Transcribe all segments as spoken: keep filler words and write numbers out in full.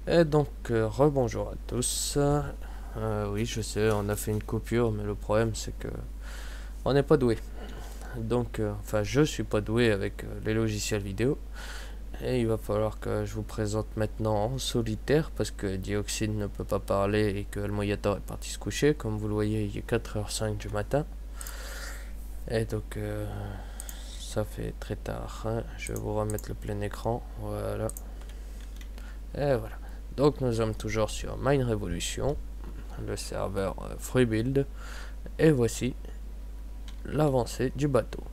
Et donc, euh, rebonjour à tous. Euh, oui, je sais, on a fait une coupure, mais le problème c'est que on n'est pas doué. Donc, euh, enfin, je suis pas doué avec euh, les logiciels vidéo. Et il va falloir que je vous présente maintenant en solitaire parce que Dioxide ne peut pas parler et que Almoyator est parti se coucher. Comme vous le voyez, il est quatre heures cinq du matin. Et donc, euh, ça fait très tard, hein. Je vais vous remettre le plein écran. Voilà. Et voilà. Donc, nous sommes toujours sur Mine Revolution, le serveur euh, FreeBuild, et voici l'avancée du bateau.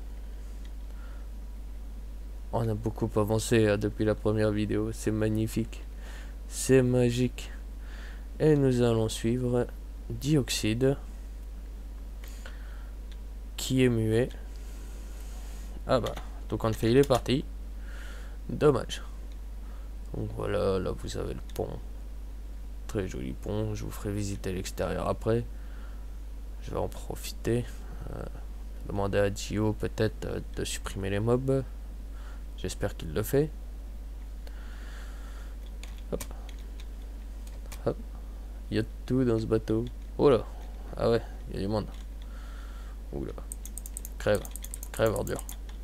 On a beaucoup avancé euh, depuis la première vidéo, c'est magnifique, c'est magique. Et nous allons suivre Dioxide, qui est muet. Ah bah, donc en fait il est parti, dommage. Donc voilà, là vous avez le pont, très joli pont, je vous ferai visiter l'extérieur après. Je vais en profiter, euh, demander à Dio peut-être euh, de supprimer les mobs. J'espère qu'il le fait. Hop, hop. Il y a tout dans ce bateau. Oh là. Ah ouais, il y a du monde. Oula. Crève. Crève, ordure.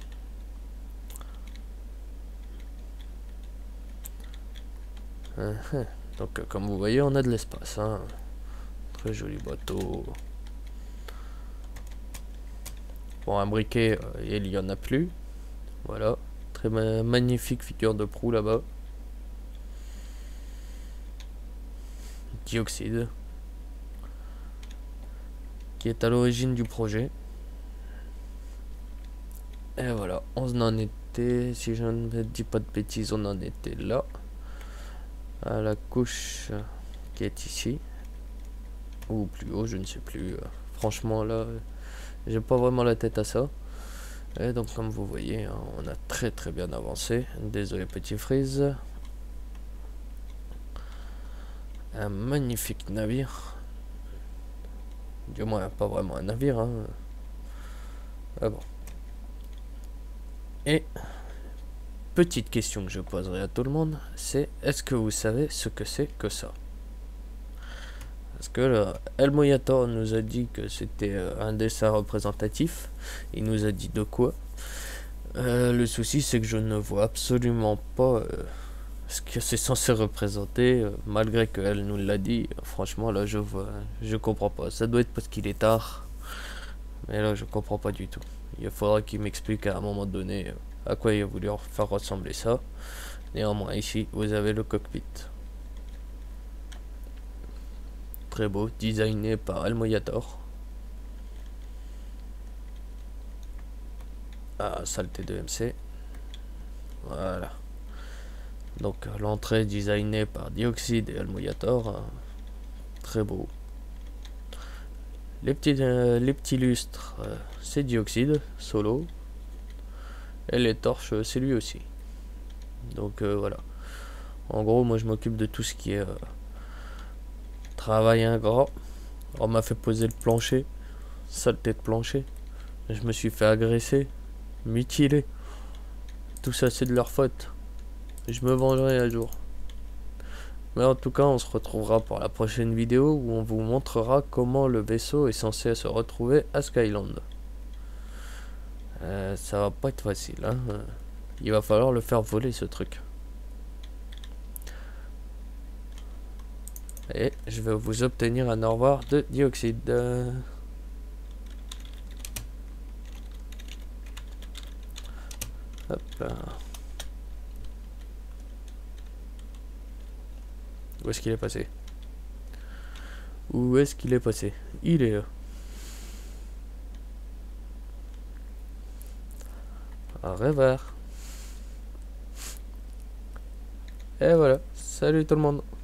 Uh -huh. Donc, euh, comme vous voyez, on a de l'espace. Hein. Très joli bateau. Bon, un briquet, euh, il y en a plus. Voilà. Très ma magnifique figure de proue là-bas. Dioxide. Qui est à l'origine du projet. Et voilà, on en était, si je ne dis pas de bêtises, on en était là. À la couche qui est ici. Ou plus haut, je ne sais plus. Franchement, là, j'ai pas vraiment la tête à ça. Et donc, comme vous voyez, on a très très bien avancé. Désolé, petit freeze. Un magnifique navire. Du moins, pas vraiment un navire. Hein. Ah bon. Et petite question que je poserai à tout le monde, c'est est-ce que vous savez ce que c'est que ça? Parce que là, El Moyator nous a dit que c'était un dessin représentatif. Il nous a dit de quoi. Euh, le souci, c'est que je ne vois absolument pas euh, ce que c'est censé représenter, euh, malgré qu'elle nous l'a dit. Franchement, là, je vois, je comprends pas. Ça doit être parce qu'il est tard, mais là, je comprends pas du tout. Il faudra qu'il m'explique à un moment donné euh, à quoi il a voulu faire ressembler ça. Néanmoins, ici, vous avez le cockpit. Très beau, designé par El Moyator. Ah, saleté de M C. Voilà. Donc l'entrée designée par Dioxide et El Moyator. Euh, très beau. Les petits, euh, les petits lustres, euh, c'est Dioxide, solo. Et les torches, c'est lui aussi. Donc euh, voilà. En gros, moi je m'occupe de tout ce qui est euh, travail ingrat. On m'a fait poser le plancher. Saleté de plancher. Je me suis fait agresser. Mutilé. Tout ça, c'est de leur faute. Je me vengerai un jour. Mais en tout cas, on se retrouvera pour la prochaine vidéo où on vous montrera comment le vaisseau est censé se retrouver à Skyland. Euh, ça va pas être facile, hein. Il va falloir le faire voler ce truc. Et je vais vous obtenir un au revoir de Dioxide. Hop là. Où est-ce qu'il est passé? Où est-ce qu'il est passé? Il est là. Au revoir. Et voilà. Salut tout le monde.